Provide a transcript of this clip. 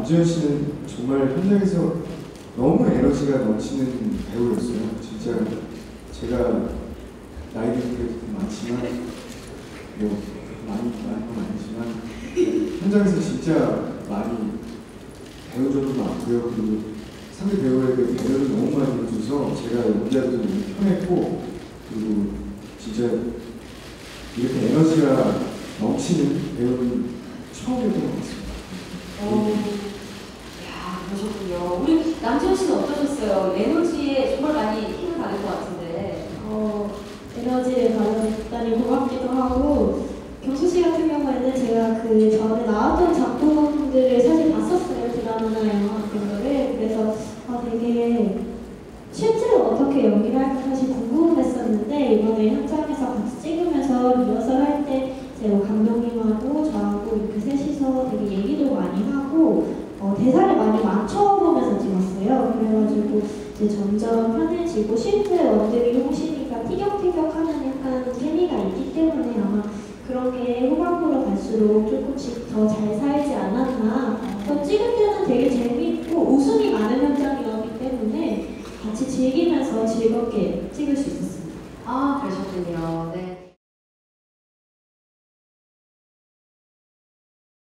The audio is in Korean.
남주현 씨는 정말 현장에서 너무 에너지가 넘치는 배우였어요. 진짜 제가 나이도 그래도 많지만 뭐 많은 건 아니지만 현장에서 진짜 많이 배운 점도 많고요. 그리고 상대 배우에게 배려를 너무 많이 해줘서 제가 연기하기도 너무 편했고, 그리고 진짜 이렇게 에너지가 넘치는 배우는 처음이었던 것 같습니다. 야, 그러셨군요. 우리 남지현 씨는 어떠셨어요? 에너지에 정말 많이 힘을 받을 것 같은데. 에너지를 받았다니 고맙기도 하고, 경수 씨 같은 경우에는 제가 그 전에 나왔던 작품들을 사실 봤었어요. 드라마나 영화 같은 거를. 그래서 되게 실제로 어떻게 연기를 할까 사실 궁금했었는데, 이번에 현장에서 같이 찍으면서 리허설 할 때 뭐 감독님하고 저하고 이렇게 셋이서 되게 얘기도 많이 하고 대사를 많이 맞춰보면서 찍었어요. 그래가지고 이제 점점 편해지고 실제 원들이 홍시니까 티격태격하는 약간 케미가 있기 때문에 아마 그런 게 후반부로 갈수록 조금씩 더 잘 살지 않았나. 찍을 때는 되게 재미있고 웃음이 많은 현장이었기 때문에 같이 즐기면서 즐겁게 찍을 수 있었습니다. 아, 그러셨군요.